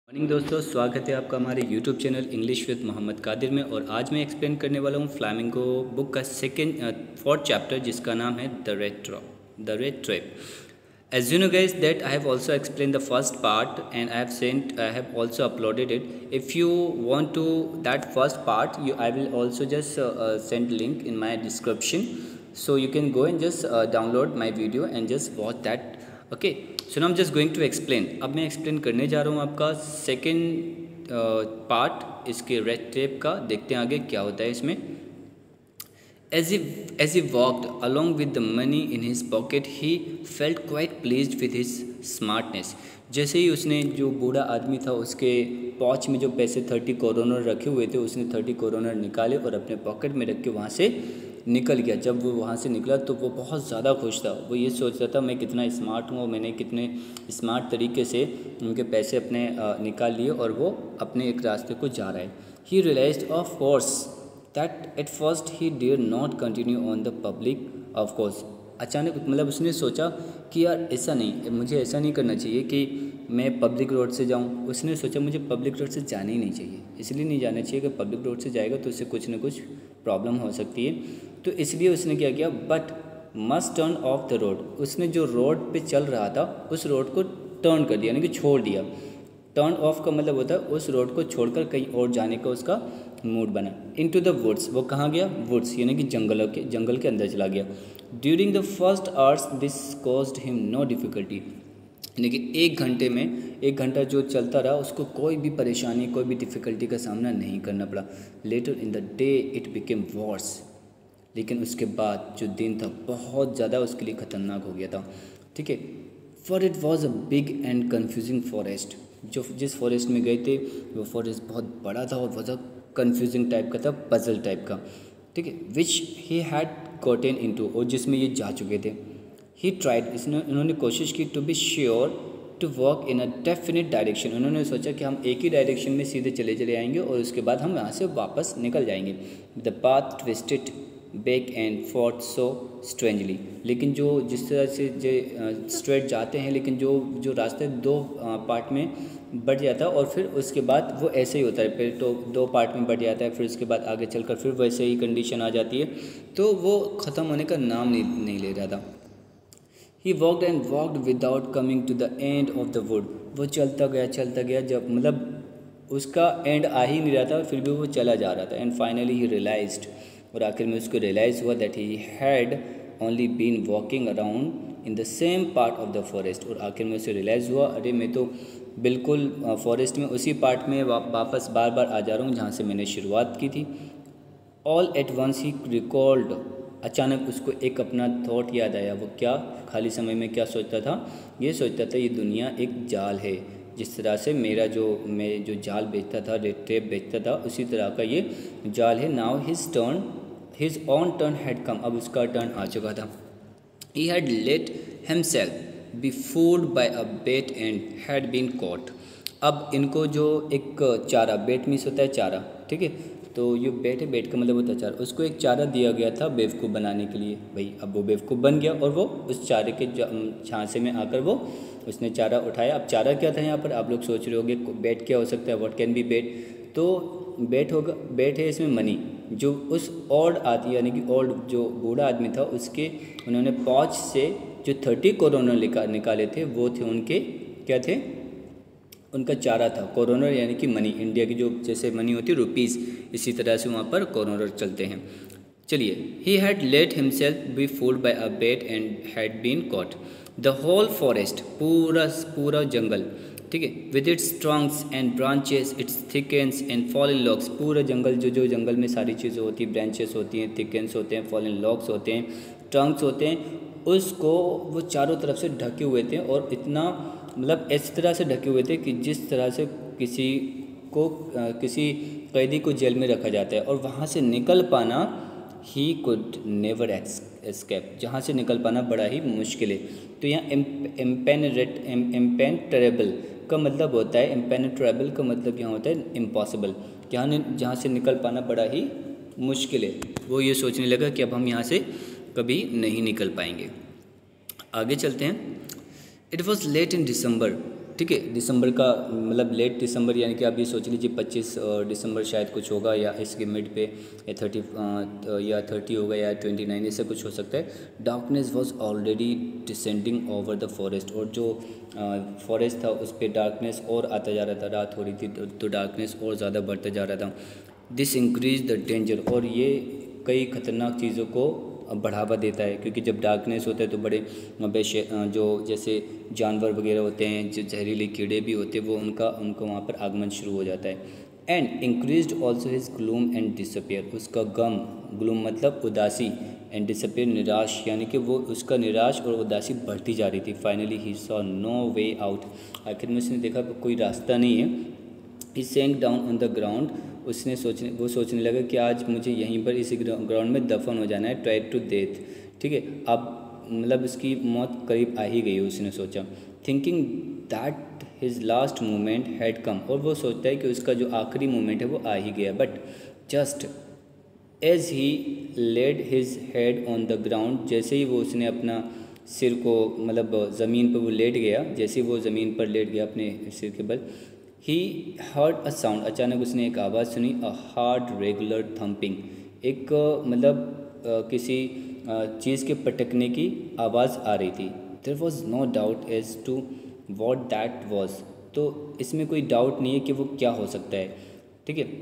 Morning दोस्तों, स्वागत है आपका हमारे YouTube channel English with Mohammad Qadir में। और आज मैं एक्सप्लेन करने वाला हूँ फ्लामिंगो बुक का फोर्थ चैप्टर, जिसका नाम है the rattrap. As you know guys that I have also explained the first part and I have also uploaded it. If you want to that first part, I will also just send link in my description, so you can go and just download my video and just watch that. Okay, so now I'm just going to explain. अब मैं explain करने जा रहा हूँ आपका second part इसके rattrap का। देखते हैं आगे क्या होता है इसमें। As he walked along with the money in his pocket, he felt quite pleased with his smartness. जैसे ही उसने, जो बूढ़ा आदमी था, उसके पॉच में जो पैसे 30 करोनर रखे हुए थे, उसने 30 करोनर निकाले और अपने पॉकेट में रख के वहाँ से निकल गया। जब वो वहाँ से निकला तो वो बहुत ज़्यादा खुश था। वो ये सोच रहा था मैं कितना स्मार्ट हूँ, मैंने कितने स्मार्ट तरीके से उनके पैसे अपने निकाल लिए और वो अपने एक रास्ते को जा रहा है। He realized of course that at first he did not continue on the public of course. अचानक मतलब उसने सोचा कि यार ऐसा नहीं, मुझे ऐसा नहीं करना चाहिए कि मैं पब्लिक रोड से जाऊं। उसने सोचा मुझे पब्लिक रोड से जाना ही नहीं चाहिए। इसलिए नहीं जाना चाहिए कि पब्लिक रोड से जाएगा तो उससे कुछ ना कुछ प्रॉब्लम हो सकती है। तो इसलिए उसने क्या किया, but must turn off the road. उसने जो रोड पे चल रहा था उस रोड को टर्न कर दिया, यानी कि छोड़ दिया। टर्न ऑफ का मतलब होता है उस रोड को छोड़कर कहीं और जाने का उसका मूड बना। इनटू द वुड्स, वो कहाँ गया? वुड्स यानी कि जंगल के अंदर चला गया। During the first hours this caused him no difficulty, यानी कि एक घंटा जो चलता रहा उसको कोई भी परेशानी, कोई भी डिफ़िकल्टी का सामना नहीं करना पड़ा। Later in the day it became worse, लेकिन उसके बाद जो दिन था बहुत ज़्यादा उसके लिए ख़तरनाक हो गया था। ठीक है, for it was a big and confusing forest. जो जिस फॉरेस्ट में गए थे वो फॉरेस्ट बहुत बड़ा था और बहुत कन्फ्यूजिंग टाइप का था, पजल टाइप का। ठीक है, which he had gotten into, और जिसमें ये जा चुके थे। ही ट्राइड, इन्होंने कोशिश की to be sure to walk in a definite direction. उन्होंने सोचा कि हम एक ही डायरेक्शन में सीधे चले आएंगे और उसके बाद हम यहाँ से वापस निकल जाएंगे। The path twisted back and forth so strangely, लेकिन जो जिस तरह से जो स्ट्रेट जाते हैं, लेकिन जो रास्ते दो पार्ट में बढ़ जाता है और फिर उसके बाद वो ऐसे ही होता है, फिर तो दो पार्ट में बढ़ जाता है, फिर उसके बाद आगे चलकर फिर वैसे ही कंडीशन आ जाती है, तो वो ख़त्म होने का नाम नहीं ले रहा था। He walked and walked without coming to the end of the wood. वो चलता गया, जब मतलब उसका एंड आ ही नहीं रहा था, फिर भी वो चला जा रहा था। एंड फाइनली ही रियलाइज्ड, और आखिर में उसको रियलाइज़ हुआ that he had only been walking around in the same part of the forest. और आखिर में उसे रियलाइज़ हुआ, अरे मैं तो बिल्कुल फॉरेस्ट में उसी पार्ट में वापस बार बार आ जा रहा हूँ जहाँ से मैंने शुरुआत की थी। All at once he recalled, अचानक उसको एक अपना थॉट याद आया। वो क्या, खाली समय में क्या सोचता था? ये सोचता था ये दुनिया एक जाल है। जिस तरह से मैं जो जाल बेचता था, रेड टेप बेचता था, उसी तरह का ये जाल है। Now his own turn had come, अब उसका टर्न आ चुका था। He had let himself be fooled by a bait and had been caught. अब इनको जो एक चारा, बेट मीन्स होता है चारा, ठीक है, तो ये बेट है, बेट का मतलब होता है चारा। उसको एक चारा दिया गया था बेवकूफ़ बनाने के लिए। भाई अब वो बेवकूफ़ बन गया और वो उस चारे के झांसे में आकर वो उसने चारा उठाया। अब चारा क्या था यहाँ पर, आप लोग सोच रहे होंगे बेट क्या हो सकता है, व्हाट कैन बी बेट। तो बेट है इसमें मनी। जो उस ओल्ड आदमी, यानी कि ओल्ड जो बूढ़ा आदमी था, उसके उन्होंने पॉच से जो 30 करोनर निकाले थे, वो थे उनके, क्या थे, उनका चारा था। करोनर यानी कि मनी, इंडिया की जो जैसे मनी होती है रुपीज़, इसी तरह से वहाँ पर करोनर चलते हैं। चलिए, he had let himself be fooled by a bait and had been caught. The whole forest, पूरा जंगल, ठीक है, with its trunks and branches, its thickets and fallen logs. पूरा जंगल, जो जंगल में सारी चीज़ें होती हैं, ब्रांचेस होती हैं, थिकेंस होते हैं, फॉलन लॉग्स होते हैं, ट्रंक्स होते हैं, उसको वो चारों तरफ से ढके हुए थे। और इतना मतलब इस तरह से ढके हुए थे कि जिस तरह से किसी कैदी को जेल में रखा जाता है और वहाँ से निकल पाना, ही कुड नेवर एस्केप, जहाँ से निकल पाना बड़ा ही मुश्किल है। तो यहाँ इम्पेनेट्रेबल का मतलब होता है, इम्पेनेट्रेबल का मतलब यहाँ होता है इम्पॉसिबल, जहाँ से निकल पाना बड़ा ही मुश्किल है। वो ये सोचने लगा कि अब हम यहाँ से कभी नहीं निकल पाएंगे। आगे चलते हैं। It was late in December, ठीक है, दिसंबर का मतलब लेट दिसंबर, यानी कि आप ये सोच लीजिए 25 दिसंबर शायद कुछ होगा, या इसके मिड पे या 30 होगा या 29, ऐसा कुछ हो सकता है। Darkness was already descending over the forest, और जो फॉरेस्ट था उस पर डार्कनेस और आता जा रहा था, रात हो रही थी तो डार्कनेस और ज़्यादा बढ़ता जा रहा था। दिस इंक्रीज द डेंजर, और ये कई खतरनाक चीज़ों को बढ़ावा देता है, क्योंकि जब डार्कनेस होता है तो बड़े जो जैसे जानवर वगैरह होते हैं, जो जहरीले कीड़े भी होते हैं, वो उनको वहाँ पर आगमन शुरू हो जाता है। And increased also his gloom and disappear, उसका गम, ग्लूम मतलब उदासी, एंड डिसअपियर निराश, यानी कि वो उसका निराश और उदासी बढ़ती जा रही थी। Finally he saw no way out, आखिर में उसने देखा कोई रास्ता नहीं है। He sank down on the ground, वो सोचने लगा कि आज मुझे यहीं पर इसी ग्राउंड में दफन हो जाना है, ट्राई टू डेथ, ठीक है, अब मतलब उसकी मौत करीब आ ही गई, उसने सोचा। Thinking that his last moment had come, और वो सोचता है कि उसका जो आखिरी मोमेंट है वो आ ही गया। But just as he laid his head on the ground, जैसे ही वो उसने अपना सिर को मतलब ज़मीन पर वो लेट गया, जैसे वो ज़मीन पर लेट गया अपने सिर के बल, ही हर्ड अ साउंड, अचानक उसने एक आवाज़ सुनी, अ हार्ड रेगुलर थम्पिंग, एक किसी चीज़ के पटकने की आवाज़ आ रही थी। There was no doubt as to what that was, तो इसमें कोई डाउट नहीं है कि वो क्या हो सकता है, ठीक है।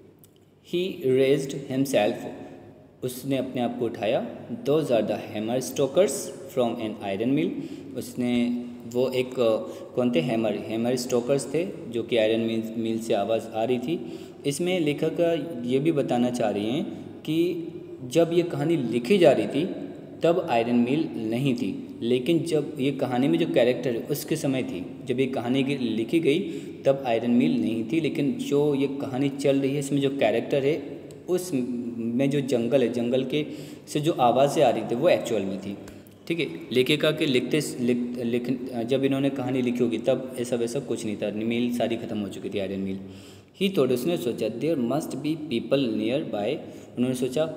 ही रेज्ड हिमसेल्फ, उसने अपने आप को उठाया। Those are the hammer strokes from an iron mill, उसने वो एक कौन थे, हैमर स्टोकर्स थे जो कि आयरन मिल से आवाज़ आ रही थी। इसमें लेखक ये भी बताना चाह रही हैं कि जब ये कहानी लिखी जा रही थी तब आयरन मिल नहीं थी, लेकिन जब ये कहानी में जो कैरेक्टर है उसके समय थी, जब ये कहानी लिखी गई तब आयरन मिल नहीं थी, लेकिन जो ये कहानी चल रही है इसमें जो कैरेक्टर है उस में जो जंगल है, जंगल के से जो आवाज़ें आ रही थी वो एक्चुअल में थी, ठीक है। लेखिका के लिख जब इन्होंने कहानी लिखी होगी तब ऐसा वैसा कुछ नहीं था, मिल सारी ख़त्म हो चुकी थी आयरन मिल। ही थॉट, उसने सोचा, there must be people nearby, उन्होंने सोचा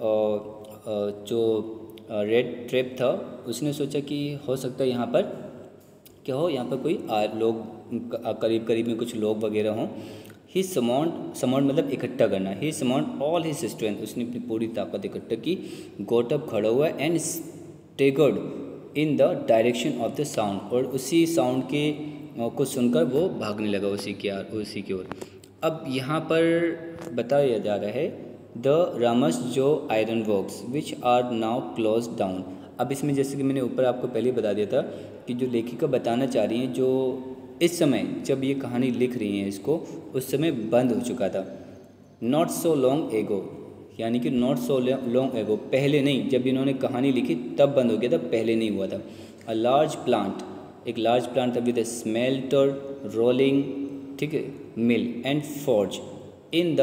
जो रेड ट्रैप था उसने सोचा कि हो सकता है यहाँ पर क्या हो, यहाँ पर कोई लोग करीब करीब में कुछ लोग वगैरह हों। ही समाउंड मतलब इकट्ठा करना, he summoned all his strength, उसने अपनी पूरी ताकत इकट्ठा की, गोट अप खड़ा हुआ and staggered in the direction of the sound, और उसी साउंड के को सुनकर वो भागने लगा उसी की ओर। अब यहाँ पर बताया जा रहा है the Ramsjo iron works which are now close down. अब इसमें जैसे कि मैंने ऊपर आपको पहले बता दिया था कि जो लेखिका बताना चाह रही हैं, जो इस समय जब ये कहानी लिख रही हैं इसको, उस समय बंद हो चुका था। नॉट सो लॉन्ग एगो, यानी कि नॉट सो लॉन्ग एगो, पहले नहीं, जब इन्होंने कहानी लिखी तब बंद हो गया था, पहले नहीं हुआ था। अ लार्ज प्लांट, एक लार्ज प्लांट था विद ए स्मेल्टर, रोलिंग, ठीक है, mill and forge in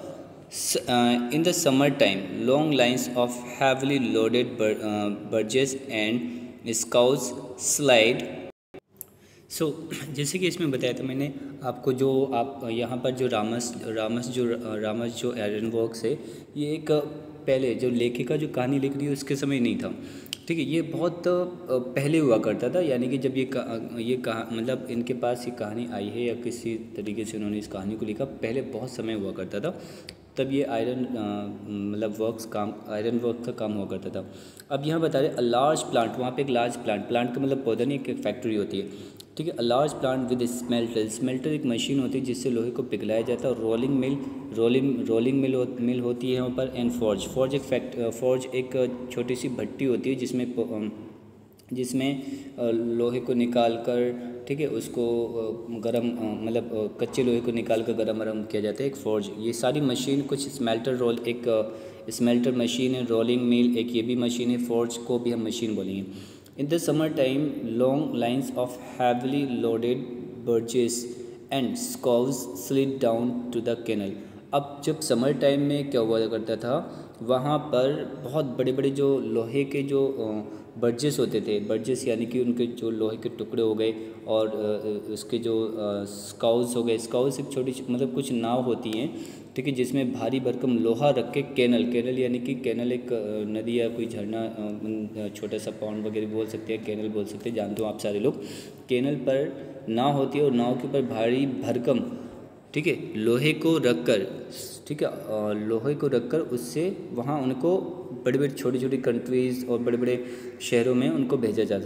the summer time, long lines of heavily loaded barges and scows slide. सो जैसे कि इसमें बताया था मैंने आपको, जो आप यहाँ पर जो रामस जो आयरन वर्क्स है, ये एक पहले जो लेखिका जो कहानी लिख रही है उसके समय नहीं था, ठीक है, ये बहुत पहले हुआ करता था, यानी कि जब ये मतलब इनके पास ये कहानी आई है या किसी तरीके से उन्होंने इस कहानी को लिखा, पहले बहुत समय हुआ करता था, तब ये मतलब आयरन वर्क का काम हुआ करता था। अब यहाँ बता रहे लार्ज प्लांट, वहाँ पे एक लार्ज प्लांट का मतलब पौधा नहीं, एक फैक्ट्री होती है, ठीक है। A large plant with smelter एक मशीन होती है जिससे लोहे को पिघलाया जाता है, और रोलिंग मिल होती है वहाँ पर, एंड फोर्ज एक छोटी सी भट्टी होती है जिसमें लोहे को निकाल कर, ठीक है, उसको गरम मतलब कच्चे लोहे को निकाल कर गरम किया जाता है, एक फोर्ज। ये सारी मशीन कुछ स्मेल्टर मशीन है, रोलिंग मिल एक ये भी मशीन है, फोर्ज को भी हम मशीन बोलेंगे। In the summer time long lines of heavily loaded barges and scows slid down to the canal. अब जब समर टाइम में क्या हुआ करता था, वहाँ पर बहुत बड़े बड़े जो लोहे के जो बर्जेस होते थे, बर्जेस यानी कि उनके जो लोहे के टुकड़े हो गए, और उसके जो स्काउस हो गए, स्काउस एक छोटी मतलब कुछ नाव होती हैं, ठीक है, जिसमें भारी भरकम लोहा रख के कैनल यानी कि कैनल एक नदी या कोई झरना, छोटा सा पॉन्ड वगैरह बोल सकते हैं, कैनल बोल सकते हैं, जानते हो आप सारे लोग। कैनल पर नाव होती है और नाव के ऊपर भारी भरकम, ठीक है, लोहे को रखकर, ठीक है, लोहे को रखकर उससे वहाँ उनको बड़े बड़े छोटी छोटी कंट्रीज़ और बड़े बड़े शहरों में उनको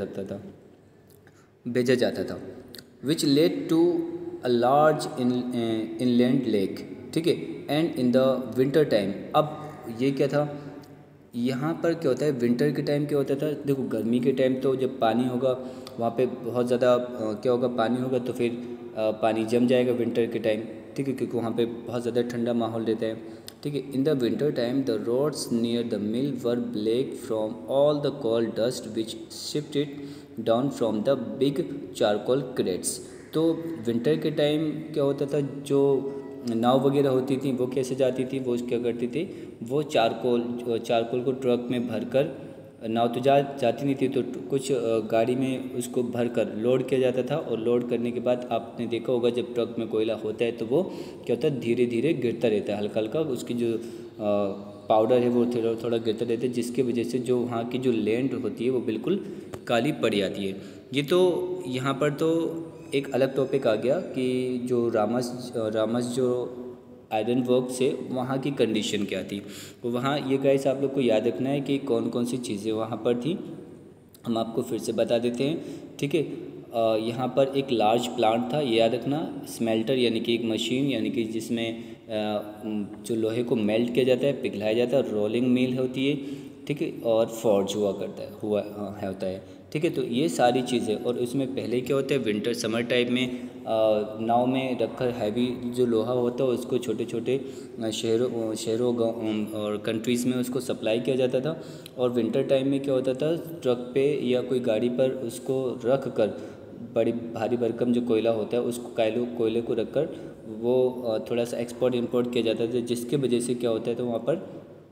भेजा जाता था which led to a large inland lake, ठीक है, and in the winter time. अब ये क्या था, यहाँ पर क्या होता है, विंटर के टाइम क्या होता था, देखो गर्मी के टाइम तो जब पानी होगा वहाँ पे बहुत ज़्यादा क्या होगा, पानी होगा तो फिर पानी जम जाएगा विंटर के टाइम, ठीक है, क्योंकि वहाँ पे बहुत ज़्यादा ठंडा माहौल रहता है, ठीक है। In the winter time the roads near the mill were black from all the coal dust which shifted down from the big charcoal crates. तो विंटर के टाइम क्या होता था, जो नाव वगैरह होती थी वो कैसे जाती थी, वो क्या करती थी, वो चारकोल को ट्रक में भरकर, नाव तो जाती नहीं थी तो कुछ गाड़ी में उसको भरकर लोड किया जाता था, और लोड करने के बाद आपने देखा होगा जब ट्रक में कोयला होता है तो वो क्या होता है, धीरे धीरे गिरता रहता है, हल्का हल्का उसकी जो पाउडर है वो थोड़ा थोड़ा गिरता रहता है, जिसकी वजह से जो वहाँ की जो लैंड होती है वो बिल्कुल काली पड़ जाती है। ये तो यहाँ पर तो एक अलग टॉपिक आ गया कि जो रामस जो आयरन वर्क से वहाँ की कंडीशन क्या थी, तो वहाँ ये गाइस आप लोग को याद रखना है कि कौन कौन सी चीज़ें वहाँ पर थी, हम आपको फिर से बता देते हैं, ठीक है। यहाँ पर एक लार्ज प्लांट था, ये याद रखना, स्मेल्टर यानी कि एक मशीन, यानी कि जिसमें जो लोहे को मेल्ट किया जाता है, पिघलाया जाता है, रोलिंग मिल होती है, ठीक है, और फोर्ज होता है, ठीक है। तो ये सारी चीज़ें, और उसमें पहले क्या होता है, विंटर समर टाइम में नाव में रखकर हैवी जो लोहा होता है उसको छोटे छोटे शहरों गाँव और कंट्रीज़ में उसको सप्लाई किया जाता था, और विंटर टाइम में क्या होता था, ट्रक पे या कोई गाड़ी पर उसको रख कर, बड़ी भारी भरकम जो कोयला होता है उसको कोयले को रख कर वो थोड़ा सा एक्सपोर्ट इंपोर्ट किया जाता था, जिसके वजह से क्या होता है, तो वहाँ पर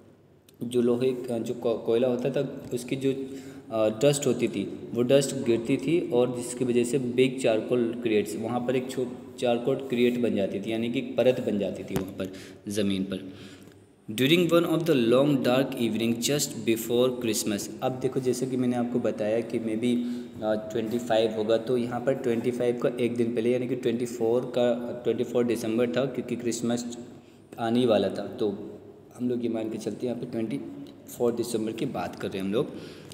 जो लोहे जो कोयला होता था उसकी जो डस्ट होती थी वो डस्ट गिरती थी, और जिसकी वजह से बिग चारकोल क्रिएट्स, वहाँ पर एक चारकोल क्रिएट बन जाती थी, यानी कि परत बन जाती थी वहाँ पर ज़मीन पर। During one of the long dark evening just before Christmas. अब देखो जैसे कि मैंने आपको बताया कि मे बी 25 होगा, तो यहाँ पर 25 का एक दिन पहले यानी कि 24 दिसंबर था, क्योंकि क्रिसमस आने ही वाला था, तो हम लोग ये मान के चलते हैं यहाँ पे 24 दिसंबर की बात कर रहे हैं हम लोग।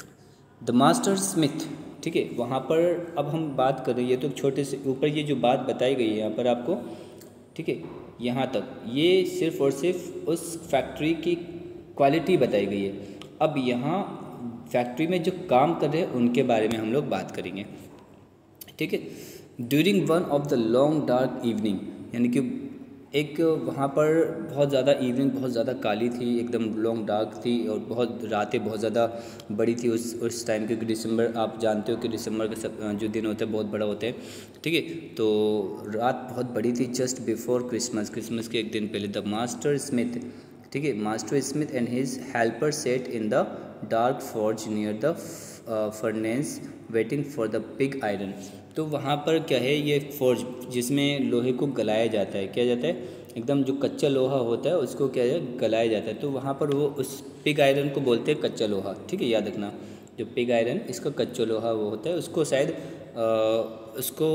द मास्टर स्मिथ, ठीक है, वहाँ पर अब हम बात कर रहे हैं, ये तो छोटे से ऊपर ये जो बात बताई गई है यहाँ पर आपको, ठीक है, यहाँ तक ये सिर्फ और सिर्फ उस फैक्ट्री की क्वालिटी बताई गई है। अब यहाँ फैक्ट्री में जो काम कर रहे हैं उनके बारे में हम लोग बात करेंगे, ठीक है। During one of the long dark evening, यानी कि एक वहाँ पर बहुत ज़्यादा इवनिंग बहुत ज़्यादा काली थी, एकदम लॉन्ग डार्क थी, और बहुत रातें बहुत ज़्यादा बड़ी थी उस टाइम, क्योंकि दिसंबर आप जानते हो कि दिसंबर का जो दिन होता है बहुत बड़ा होता है, ठीक है। तो रात बहुत बड़ी थी, जस्ट बिफोर क्रिसमस के एक दिन पहले। द मास्टर स्मिथ, ठीक है, master smith and his helper sat in the dark forge near the furnace waiting for the pig iron. तो वहाँ पर क्या है, ये फोर्ज जिसमें लोहे को गलाया जाता है, क्या जाता है, एकदम जो कच्चा लोहा होता है उसको क्या है, गलाया जाता है, तो वहाँ पर वो उस पिग आयरन को बोलते हैं कच्चा लोहा, ठीक है, याद रखना, जो पिग आयरन इसका कच्चा लोहा वो होता है, उसको शायद उसको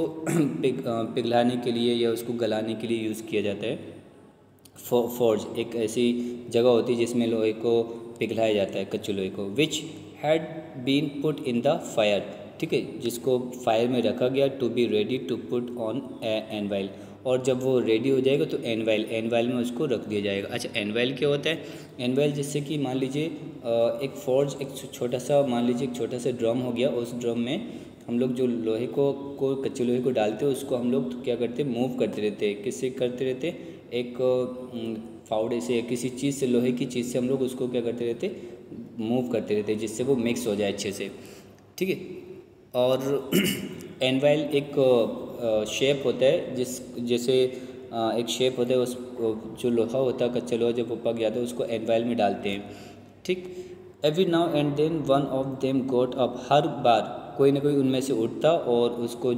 पिघलाने के लिए या उसको गलाने के लिए यूज़ किया जाता है। फोर्ज एक ऐसी जगह होती है जिसमें लोहे को पिघलाया जाता है, कच्चे लोहे को, which had been put in the fire, ठीक है, जिसको फायर में रखा गया, to be ready to put on anvil, और जब वो रेडी हो जाएगा तो एनवाइल में उसको रख दिया जाएगा। अच्छा, एनवाइल क्या होता है, एनवाइल जिससे कि मान लीजिए एक फोर्ज, एक छोटा सा, मान लीजिए एक छोटा सा ड्रम हो गया, उस ड्रम में हम लोग जो लोहे को कच्चे लोहे को डालते हैं उसको हम लोग क्या करते हैं, मूव करते रहते हैं, किससे करते रहते हैं, एक फावड़े से या किसी चीज़ से, लोहे की चीज़ से हम लोग उसको क्या करते रहते, मूव करते रहते हैं, जिससे वो मिक्स हो जाए अच्छे से, ठीक है। और एनवाइल एक शेप होता है, जैसे एक शेप होता है, उस जो लोहा होता है, कच्चा लोहा जब वो पक जाता है उसको एनवाइल में डालते हैं, ठीक। Every now and then one of them got up, हर बार कोई ना कोई उनमें से उठता और उसको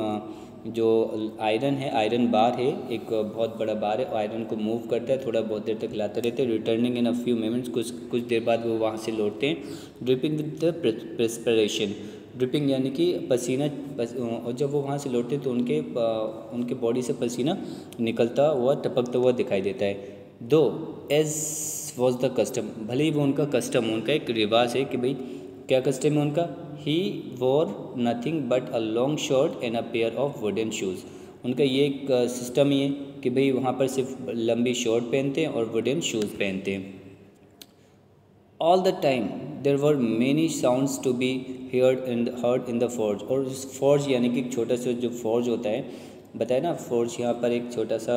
जो आयरन है, आयरन बार है, एक बहुत बड़ा बार है, आयरन को मूव करता है, थोड़ा बहुत देर तक लाते रहते हैं, returning in a few moments, कुछ देर बाद वो वहाँ से लौटते हैं, dripping with the perspiration, dripping यानी कि पसीना और जब वो वहाँ से लौटते तो उनके बॉडी से पसीना निकलता हुआ टपकता हुआ दिखाई देता है। दो एज वॉज द कस्टम, भले ही वो उनका कस्टम, उनका एक रिवाज है कि भाई क्या कस्टम है उनका, he wore nothing but a long shirt and a pair of wooden shoes. उनका ये एक सिस्टम ही है कि भाई वहाँ पर सिर्फ लंबी शर्ट पहनते हैं और वुडन शूज़ पहनते हैं। All the time there were many sounds to be heard in the forge, और उस फोर्ज यानी कि एक छोटा सा जो फोर्ज होता है, बताया ना फोर्ज, यहाँ पर एक छोटा सा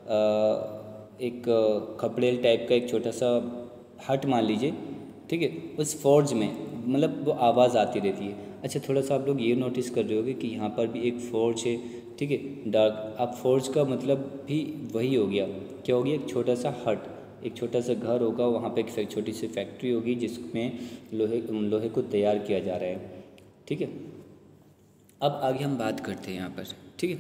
एक खपड़ेल टाइप का एक छोटा सा हट मान लीजिए, ठीक है। उस फोर्ज में मतलब वो आवाज़ आती रहती है। अच्छा, थोड़ा सा आप लोग ये नोटिस कर रहे होगे कि यहाँ पर भी एक फोर्ज है, ठीक है, डार्क। अब फोर्ज का मतलब भी वही हो गया, क्या हो गया, एक छोटा सा हट, एक छोटा सा घर होगा, वहाँ पे एक छोटी सी फैक्ट्री होगी जिसमें लोहे को तैयार किया जा रहा है, ठीक है। अब आगे हम बात करते हैं यहाँ पर, ठीक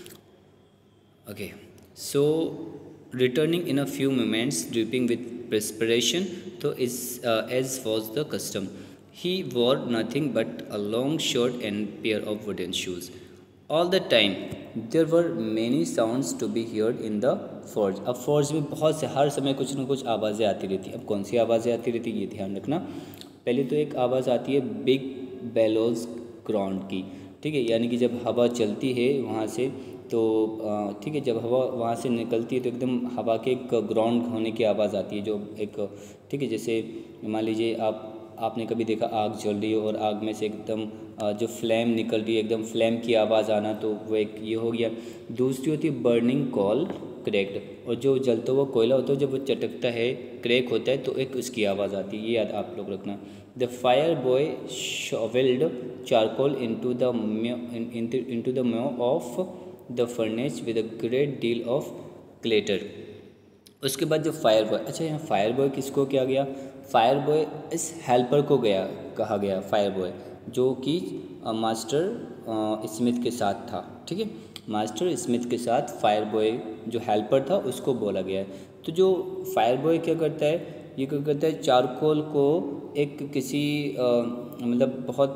है। Okay, so returning in a few moments dripping with perspiration, तो is as was the custom, he wore nothing but a long shirt and pair of wooden shoes. All the time there were many sounds to be heard in the forge. अब forge में बहुत से हर समय कुछ ना कुछ आवाज़ें आती रहती। अब कौन सी आवाज़ें आती रहती ये ध्यान रखना। पहले तो एक आवाज़ आती है बिग बेलोज ग्राउंड की, ठीक है, यानी कि जब हवा चलती है वहाँ से तो ठीक है, जब हवा वहाँ से निकलती है तो एकदम हवा के एक ग्राउंड होने की आवाज़ आती है, जो एक, ठीक है, जैसे मान लीजिए आपने कभी देखा आग जल रही है और आग में से एकदम जो फ्लेम निकल रही है, एकदम फ्लेम की आवाज़ आना, तो वो एक ये हो गया। दूसरी होती है बर्निंग कॉल क्रैक्ड, और जो जलता हुआ कोयला होता है जब वो चटकता है, क्रैक होता है, तो एक उसकी आवाज़ आती है, ये याद आप लोग रखना। The fire boy shovelled charcoal into the maw of the furnace with a great deal of clatter. उसके बाद जो फायर बॉय, अच्छा यहाँ फायर बॉय किसको किया गया, फायर बॉय इस हेल्पर को कहा गया फायर बॉय, जो कि मास्टर स्मिथ के साथ था, ठीक है। मास्टर स्मिथ के साथ फायर बॉय जो हेल्पर था उसको बोला गया है। तो जो फायर बॉय क्या करता है, ये क्या करता है, चारकोल को एक किसी मतलब बहुत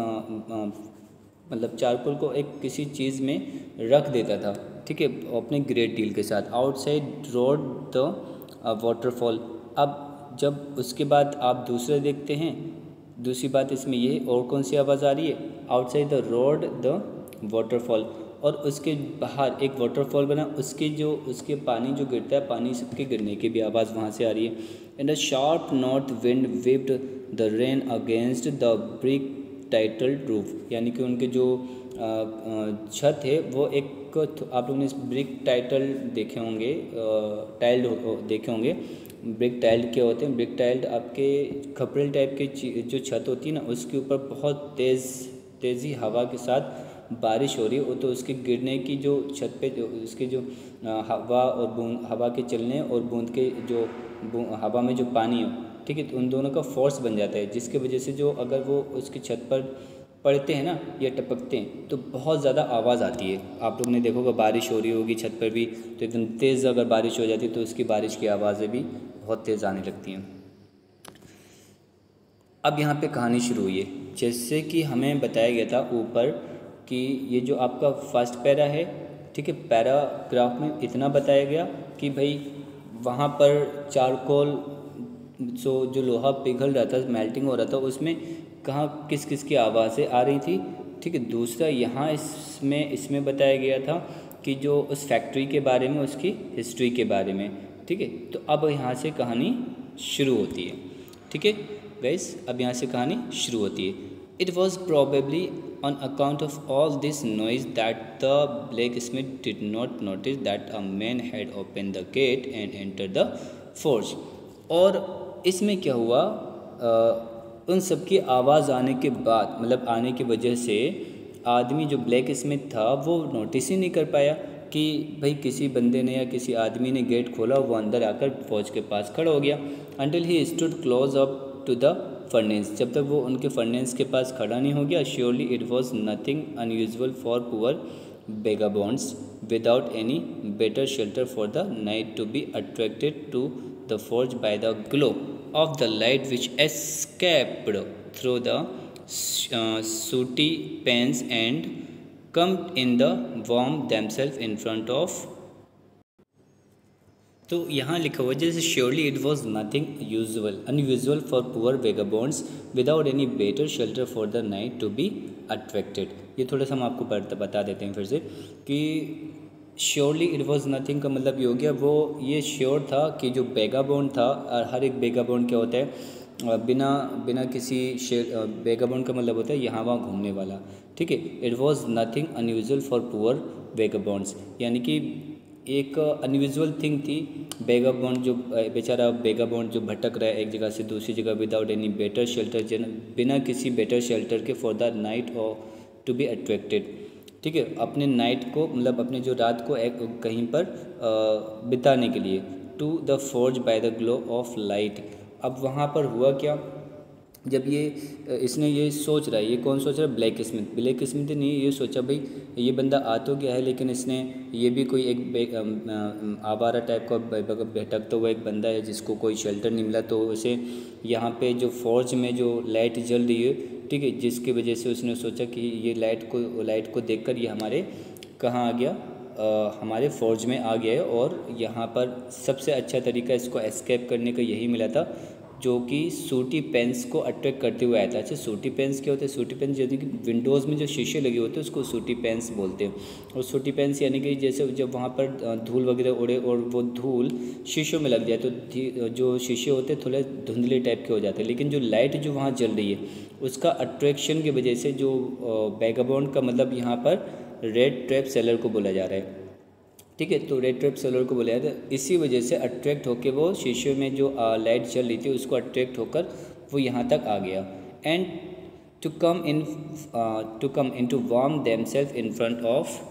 मतलब चारकोल को एक किसी चीज़ में रख देता था, ठीक है, अपने ग्रेट डील के साथ। Outside roared the waterfall. अब जब उसके बाद आप दूसरे देखते हैं, दूसरी बात इसमें ये और कौन सी आवाज़ आ रही है, outside the roared the waterfall, और उसके बाहर एक वाटरफॉल बना, उसके पानी जो गिरता है, पानी सबके गिरने की भी आवाज़ वहाँ से आ रही है। And a sharp north wind whipped the rain against the brick tiled roof, यानी कि उनके जो छत है वो एक, आप लोगों ने ब्रिक टाइटल देखे होंगे, टाइल्ड देखे होंगे। ब्रिक टाइल्ड क्या होते हैं, ब्रिक टाइल्ड आपके खपरेल टाइप के जो छत होती है ना, उसके ऊपर बहुत तेज़ी हवा के साथ बारिश हो रही है, तो उसके गिरने की जो छत पे जो उसके जो हवा और बूंद, हवा के चलने और बूंद के जो हवा में जो पानी हो, ठीक है, तो उन दोनों का फोर्स बन जाता है, जिसकी वजह से जो अगर वो उसकी छत पर पड़ते हैं ना या टपकते हैं तो बहुत ज़्यादा आवाज़ आती है। आप लोग ने देखोगे बारिश हो रही होगी छत पर भी, तो एकदम तेज़ अगर बारिश हो जाती है तो उसकी बारिश की आवाज़ें भी बहुत तेज़ आने लगती हैं। अब यहाँ पे कहानी शुरू हुई है, जैसे कि हमें बताया गया था ऊपर कि ये जो आपका फर्स्ट पैरा है, ठीक है, पैराग्राफ में इतना बताया गया कि भाई वहाँ पर चारकोल जो लोहा पिघल रहा था, मेल्टिंग हो रहा था, उसमें कहाँ किस किस की आवाज़ें आ रही थी, ठीक है। दूसरा यहाँ इसमें बताया गया था कि जो उस फैक्ट्री के बारे में, उसकी हिस्ट्री के बारे में, ठीक है। तो अब यहाँ से कहानी शुरू होती है, ठीक है गाइस, अब यहाँ से कहानी शुरू होती है। It was probably on account of all this noise that the blacksmith did not notice that a man had open the gate and enter the forge. और इसमें क्या हुआ, उन सब की आवाज़ आने के बाद, मतलब आने की वजह से आदमी जो ब्लैक स्मिथ था वो नोटिस ही नहीं कर पाया कि भाई किसी बंदे ने या किसी आदमी ने गेट खोला, वो अंदर आकर फौज के पास खड़ा हो गया। Until he stood close up to the furnace, जब तक वो उनके फर्नेस के पास खड़ा नहीं हो गया। Surely it was nothing unusual for poor vagabonds without any better shelter for the night to be attracted to the forge by the glow of the light which escaped through the sooty panes and come in the warm themselves in front of. तो यहाँ लिखा हुआ है जैसे surely it was nothing unusual for poor vagabonds without any better shelter for the night to be attracted. ये थोड़ा सा हम आपको बता देते हैं फिर से कि श्योरली इट वॉज नथिंग का मतलब ये हो गया, वो ये श्योर था कि जो वेगाबॉन्ड था, और हर एक वेगाबॉन्ड क्या होता है, बिना किसी वेगाबॉन्ड का मतलब होता है यहाँ वहाँ घूमने वाला, ठीक है। It was nothing unusual for poor vagabonds, यानी कि एक अनयूजुअल थिंग थी। वेगाबॉन्ड जो बेचारा वेगाबॉन्ड जो भटक रहा है एक जगह से दूसरी जगह विदाउट एनी बेटर शेल्टर, बिना किसी बेटर शेल्टर के, फॉर द नाइट और टू बी अट्रैक्टेड, ठीक है, अपने नाइट को मतलब अपने जो रात को कहीं पर बिताने के लिए, to the forge by the glow of light. अब वहाँ पर हुआ क्या, जब ये इसने ये सोच रहा है, ये कौन सोच रहा है, ब्लैक स्मिथ ने ये सोचा भाई ये बंदा आ तो गया है, लेकिन इसने ये भी कोई एक आवारा टाइप का भटकता हुआ एक बंदा है जिसको कोई शेल्टर नहीं मिला, तो उसे यहाँ पे जो फौज में जो लाइट जल रही है, ठीक है, जिसकी वजह से उसने सोचा कि ये लाइट को देखकर ये हमारे कहाँ आ गया, हमारे फौज में आ गया है, और यहाँ पर सबसे अच्छा तरीका इसको एस्केप करने का यही मिला था, जो कि सूटी पेंस को अट्रैक्ट करते हुए आया था। अच्छा, सूटी पेंस क्या होते हैं? सूटी पेंस यानी कि विंडोज़ में जो शीशे लगे होते हैं उसको सूटी पेंस बोलते हैं। और सूटी पेंस यानी कि जैसे जब वहाँ पर धूल वगैरह उड़े और वो धूल शीशों में लग जाए तो जो शीशे होते हैं थोड़े धुंधले टाइप के हो जाते हैं, लेकिन जो लाइट जो वहाँ जल रही है उसका अट्रैक्शन की वजह से जो वेगाबॉन्ड का मतलब यहाँ पर रेड ट्रैप सेलर को बोला जा रहा है, ठीक है। तो रेड ट्रैप सेलर को बोला जाता है, इसी वजह से अट्रैक्ट होकर वो शीशे में जो लाइट चल रही थी उसको अट्रैक्ट होकर वो यहाँ तक आ गया। And to come in to warm themselves in front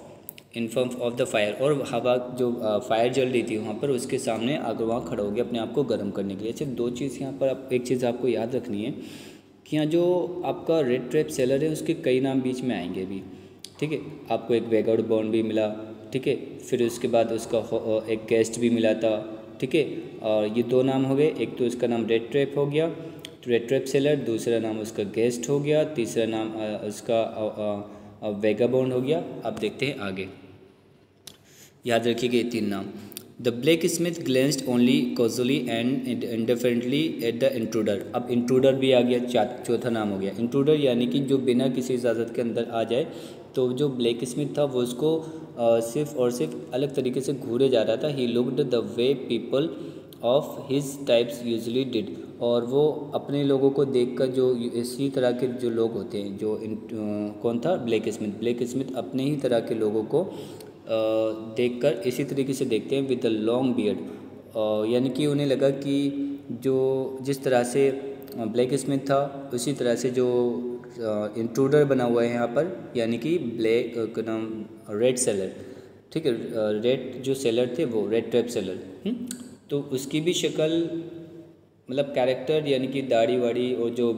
of the fire, और हवा जो फायर जल रही थी वहाँ पर उसके सामने आकर वहाँ खड़ा हो गया अपने आप को गर्म करने के लिए। अच्छा, दो चीज़ यहाँ पर एक चीज़ आपको याद रखनी है कि यहाँ जो आपका रेड ट्रैप सेलर है उसके कई नाम बीच में आएंगे अभी, ठीक है। आपको एक वेगाबॉन्ड भी मिला, ठीक है, फिर उसके बाद उसका एक गेस्ट भी मिला था, ठीक है, और ये दो नाम हो गए, एक तो उसका नाम रेड ट्रैप हो गया, रेड ट्रैप सेलर, दूसरा नाम उसका गेस्ट हो गया, तीसरा नाम उसका वेगाबॉन्ड हो गया। अब देखते हैं आगे, याद रखिएगा ये तीन नाम। The blacksmith glanced only casually and indifferently at the intruder. अब इंट्रूडर भी आ गया, चौथा नाम हो गया इंट्रूडर, यानी कि जो बिना किसी इजाज़त के अंदर आ जाए। तो जो ब्लैक स्मिथ था वो उसको सिर्फ और सिर्फ अलग तरीके से घूरे जा रहा था। He looked the way people of his types usually did, और वो अपने लोगों को देखकर जो इसी तरह के जो लोग होते हैं, जो कौन था, ब्लैक स्मिथ अपने ही तरह के लोगों को देखकर इसी तरीके से देखते हैं, विद द लॉन्ग बियर्ड, यानी कि उन्हें लगा कि जो जिस तरह से ब्लैक स्मिथ था उसी तरह से जो इंट्रूडर बना हुआ है यहाँ पर, यानी कि ब्लैक नाम रेड सेलर, ठीक है, रेड जो सेलर थे वो रेड ट्रैप सेलर, तो उसकी भी शक्ल मतलब कैरेक्टर यानी कि दाढ़ी वाड़ी और जो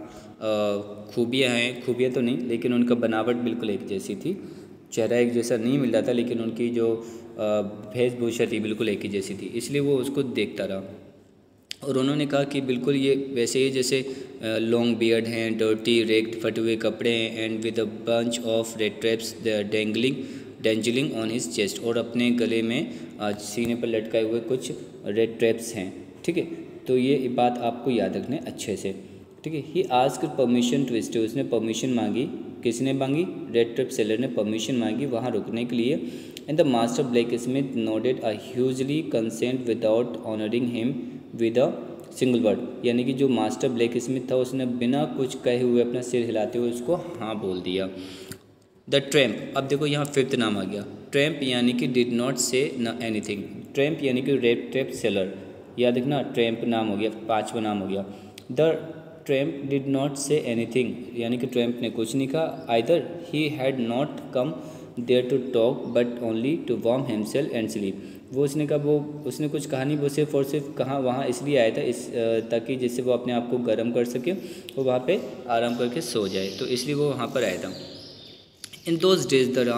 खूबियाँ तो नहीं, लेकिन उनका बनावट बिल्कुल एक जैसी थी। चेहरा एक जैसा नहीं मिल रहा था, लेकिन उनकी जो वेशभूषा थी बिल्कुल एक ही जैसी थी, इसलिए वो उसको देखता रहा। और उन्होंने कहा कि बिल्कुल ये वैसे ही जैसे लॉन्ग बियर्ड हैं, डर्टी रेग्ड फटे हुए कपड़े हैं, and with a bunch of rat traps dangling on his chest, और अपने गले में सीने पर लटकाए हुए कुछ रेड ट्रैप्स हैं, ठीक है। तो ये बात आपको याद रखना है अच्छे से, ठीक है। He asked permission to stay, उसने परमिशन मांगी, किसने मांगी, रेड ट्रैप सेलर ने परमिशन मांगी वहाँ रुकने के लिए। And the master blacksmith nodded a hugely consent without honouring him with a single word, यानी कि जो मास्टर ब्लैक स्मिथ था उसने बिना कुछ कहे हुए अपना सिर हिलाते हुए उसको हाँ बोल दिया। द ट्रैम्प, अब देखो यहाँ फिफ्थ नाम आ गया, ट्रैम्प यानी कि डिड नॉट से न एनीथिंग, ट्रैम्प यानी कि रेड ट्रैप सेलर, याद रखना ट्रैम्प नाम हो गया, पांचवा नाम हो गया। The tramp did not say anything, यानी कि ट्रैम्प ने कुछ नहीं कहा। Either he had not come there to talk but only to warm himself and sleep, वो उसने कहा वो उसने कुछ कहा नहीं, वो सिर्फ और सिर्फ कहाँ वहाँ इसलिए आया था ताकि जिससे वो अपने आप को गर्म कर सके, वो वहाँ पे आराम करके सो जाए, तो इसलिए वो वहाँ पर आया था। In those days the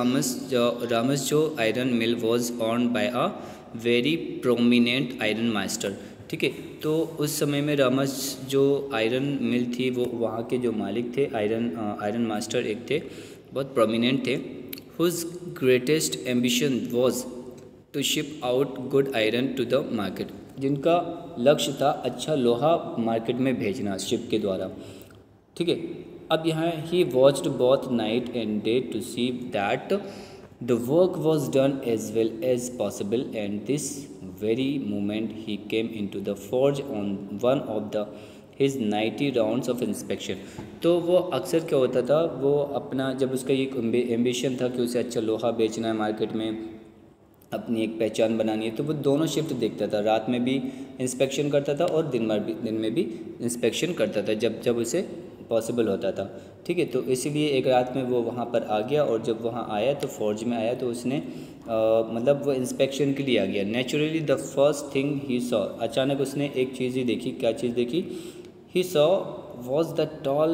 Ramsjo iron mill was owned by a very prominent iron master, ठीक है। तो उस समय में रामस जो आयरन मिल थी वो वहाँ के जो मालिक थे, आयरन मास्टर एक थे, बहुत प्रोमिनेंट थे, whose greatest ambition was to ship out good iron to the market, जिनका लक्ष्य था अच्छा लोहा मार्केट में भेजना शिप के द्वारा, ठीक है। अब यहाँ he watched both night and day to see that the work was done as well as possible, and this very moment he came in to the forge on one of the his 90 rounds of inspection. तो वो अक्सर क्या होता था, वो अपना जब उसका ये एम्बिशन था कि उसे अच्छा लोहा बेचना है मार्केट में, अपनी एक पहचान बनानी है, तो वो दोनों शिफ्ट देखता था, रात में भी इंस्पेक्शन करता था और दिन में भी इंस्पेक्शन करता था जब जब उसे पॉसिबल होता था, ठीक है। तो इसीलिए एक रात में वो वहाँ पर आ गया, और जब वहाँ आया तो फौज में आया तो उसने मतलब वो इंस्पेक्शन के लिए आ गया। Naturally the first thing he saw, अचानक उसने एक चीज़ ही देखी। क्या चीज़ देखी? He saw was the tall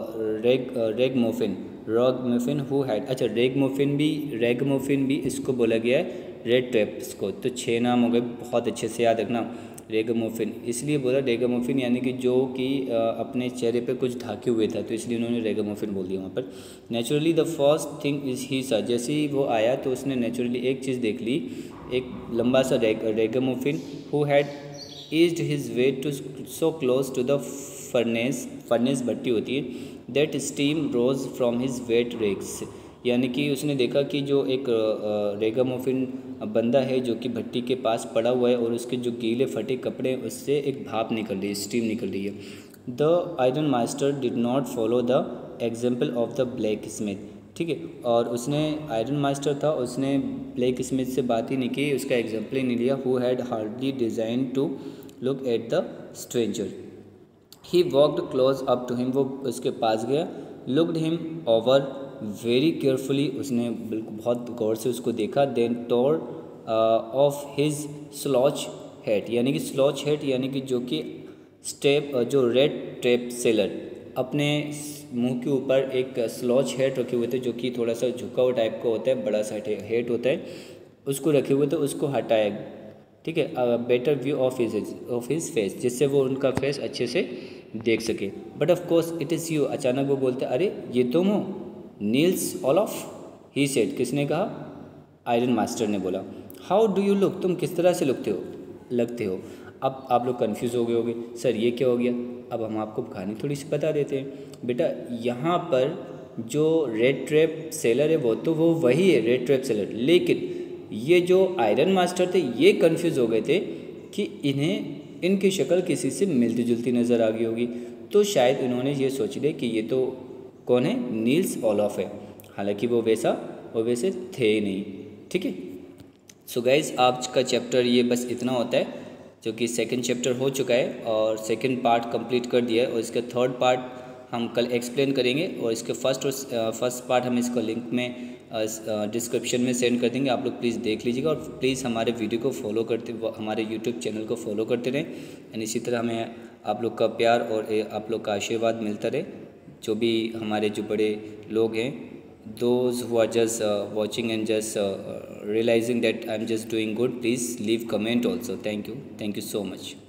ragamuffin who had, अच्छा रेगमुफिन भी इसको बोला गया है रेड ट्रैप्स को। तो 6 नाम हो गए, बहुत अच्छे से याद रखना। रेगमुफिन इसलिए बोला रेगमुफिन, यानी कि जो कि अपने चेहरे पे कुछ ढाके हुए था, तो इसलिए उन्होंने रेगमुफिन बोल दिया वहाँ पर। Naturally the first thing is he saw, जैसे ही वो आया तो उसने नेचुरली एक चीज़ देख ली, एक लंबा सा ragamuffin who had eased his way to so close to the furnace भट्टी होती है, that steam rose from his wet rags, यानी कि उसने देखा कि जो एक रेगामुफिन बंदा है जो कि भट्टी के पास पड़ा हुआ है, और उसके जो गीले फटे कपड़े हैं उससे एक भाप निकल रही है, स्टीम निकल रही है। The iron master did not follow the example of the blacksmith, ठीक है। और उसने आयरन मास्टर था, उसने ब्लैक स्मिथ से बात ही नहीं की, उसका एग्जाम्पल ही नहीं लिया। Who had hardly deigned to look at the stranger, he walked close up to him, वो उसके पास गया, looked him over very carefully, उसने बिल्कुल बहुत गौर से उसको देखा। Then tore off his slouch hat, यानी कि स्लॉच हेड यानी कि जो कि जो रेड ट्रैप सेलर, अपने मुंह के ऊपर एक स्लॉच हेड रखे हुए थे जो कि थोड़ा सा झुका हुआ टाइप का होता है, बड़ा सा हेड होता है, उसको रखे हुए थे, उसको हटाया, ठीक है। Better view of his face, जिससे वो उनका फेस अच्छे से देख सके। But of course it is you, अचानक वो बोलते अरे ये तुम हो, नील्स ओलॉफ, ही सेड, किसने कहा? आयरन मास्टर ने बोला। हाउ डू यू लुक, तुम किस तरह से लगते हो। अब आप लोग कन्फ्यूज़ हो गए होगे, सर ये क्या हो गया। अब हम आपको कहानी थोड़ी सी बता देते हैं। बेटा यहाँ पर जो रेड ट्रैप सेलर है वो वही है रेड ट्रैप सेलर, लेकिन ये जो आयरन मास्टर थे ये कन्फ्यूज़ हो गए थे कि इनकी शक्ल किसी से मिलती जुलती नज़र आ गई होगी, तो शायद इन्होंने ये सोच लिया कि ये तो कौन है, नील्स ओलॉफ है, हालांकि वो वैसे थे ही नहीं, ठीक है। सो गाइज आज का चैप्टर ये बस इतना होता है, जो कि सेकंड चैप्टर हो चुका है और सेकंड पार्ट कंप्लीट कर दिया है, और इसका थर्ड पार्ट हम कल एक्सप्लेन करेंगे, और इसके फर्स्ट पार्ट हम इसको लिंक में डिस्क्रिप्शन में सेंड कर देंगे, आप लोग प्लीज़ देख लीजिएगा, और प्लीज़ हमारे वीडियो को फॉलो हमारे यूट्यूब चैनल को फॉलो करते रहें, एंड इसी तरह हमें आप लोग का प्यार और आप लोग का आशीर्वाद मिलता रहे। जो भी हमारे जो बड़े लोग हैं, those who are just watching and just realizing that I'm just doing good, please leave comment also. Thank you so much.